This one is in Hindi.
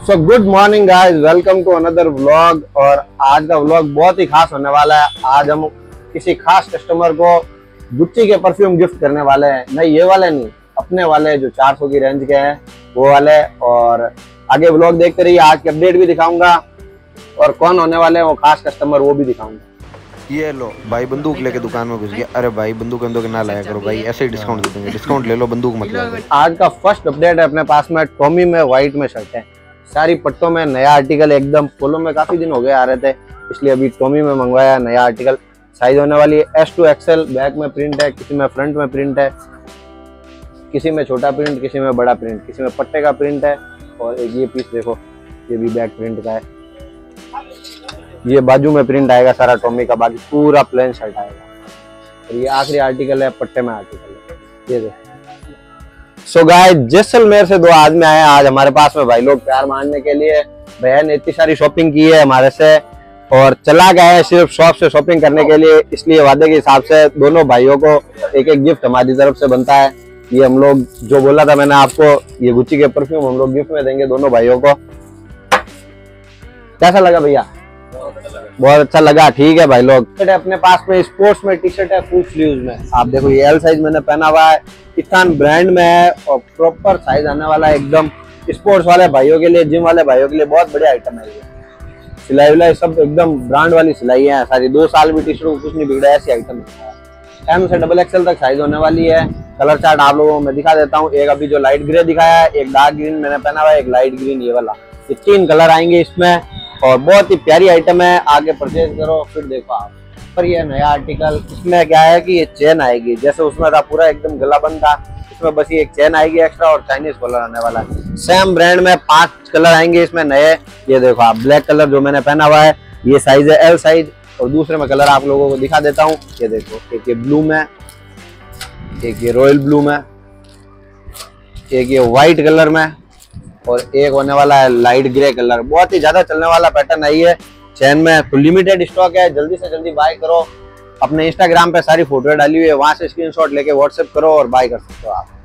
So good morning guys, welcome to another vlog. और आज का व्लॉग बहुत ही खास होने वाला है। आज हम किसी खास कस्टमर को गुच्ची के परफ्यूम गिफ्ट करने वाले हैं। नहीं, ये वाले नहीं, अपने वाले जो 400 की रेंज के हैं वो वाले। और आगे व्लॉग देखते रहिए, आज की अपडेट भी दिखाऊंगा और कौन होने वाले हैं वो खास कस्टमर वो भी दिखाऊंगा। ये लो भाई, बंदूक लेके दुकान में घुस गया। अरे भाई, बंदूक ना लाया करो भाई, ऐसे ही डिस्काउंट दे देंगे। डिस्काउंट ले लो, बंदूक मत लो। आज का फर्स्ट अपडेट है अपने पास में टॉमी में व्हाइट में शर्ट है, सारी पट्टों में नया आर्टिकल, एकदम पोलो में काफी दिन हो गए आ रहे थे, इसलिए अभी टॉमी में मंगवाया नया आर्टिकल। साइज होने वाली है S to XL। बैक में प्रिंट है, किसी में फ्रंट में प्रिंट है, किसी में छोटा प्रिंट, किसी में बड़ा प्रिंट, किसी में पट्टे का प्रिंट है। और एक ये पीस देखो, ये भी बैक प्रिंट का है। ये बाजू में प्रिंट आएगा सारा टॉमी का, बाकी पूरा प्लेन शर्ट आएगा। और ये आखिरी आर्टिकल है, पट्टे में आर्टिकल है, ये देखो। सो गाइस, जैसलमेर से 2 आदमी आए आज हमारे पास में, भाई लोग प्यार मांगने के लिए। भैया ने इतनी सारी शॉपिंग की है हमारे से और चला गया है सिर्फ शॉप से शॉपिंग करने के लिए, इसलिए वादे के हिसाब से दोनों भाइयों को एक एक गिफ्ट हमारी तरफ से बनता है। ये हम लोग जो बोला था मैंने आपको, ये गुच्ची के परफ्यूम हम लोग गिफ्ट में देंगे दोनों भाइयों को। कैसा लगा भैया? बहुत अच्छा लगा। ठीक है भाई लोग, अपने पास में स्पोर्ट्स में टी शर्ट है फुल स्लीव्स में। आप देखो, ये L साइज मैंने पहना हुआ है, किसान ब्रांड में है और प्रॉपर साइज आने वाला है एकदम। स्पोर्ट्स वाले भाइयों के लिए, जिम वाले भाइयों के लिए बहुत बढ़िया आइटम है ये। सिलाई विलाई सब एकदम ब्रांड वाली सिलाई है सारी। 2 साल भी टी शर्ट को कुछ नहीं बिगड़ा, ऐसी आइटम है। M से XXL तक साइज होने वाली है। कलर चार्ट आप लोगों को मैं दिखा देता हूँ। एक अभी जो लाइट ग्रे दिखाया है, एक डार्क ग्रीन मैंने पहना हुआ है, एक लाइट ग्रीन ये वाला। ये 3 कलर आएंगे इसमें और बहुत ही प्यारी आइटम है। आगे परचेज करो फिर देखो आप। पर ये नया आर्टिकल, इसमें क्या है कि ये चेन आएगी, जैसे उसमें था पूरा एकदम गला बंद था, इसमें बस ये एक चेन आएगी एक्स्ट्रा और चाइनीज कलर आने वाला है। सेम ब्रांड में 5 कलर आएंगे इसमें नए। ये देखो आप, ब्लैक कलर जो मैंने पहना हुआ है ये साइज है L साइज। और दूसरे में कलर आप लोगों को दिखा देता हूँ। ये देखो, एक ये ब्लू में, एक ये रॉयल ब्लू में, एक ये व्हाइट कलर में और एक होने वाला है लाइट ग्रे कलर। बहुत ही ज्यादा चलने वाला पैटर्न है ये चैन में। तो लिमिटेड स्टॉक है, जल्दी से जल्दी बाय करो। अपने इंस्टाग्राम पे सारी फोटो डाली हुई है, वहां से स्क्रीनशॉट लेके व्हाट्सएप करो और बाय कर सकते हो आप।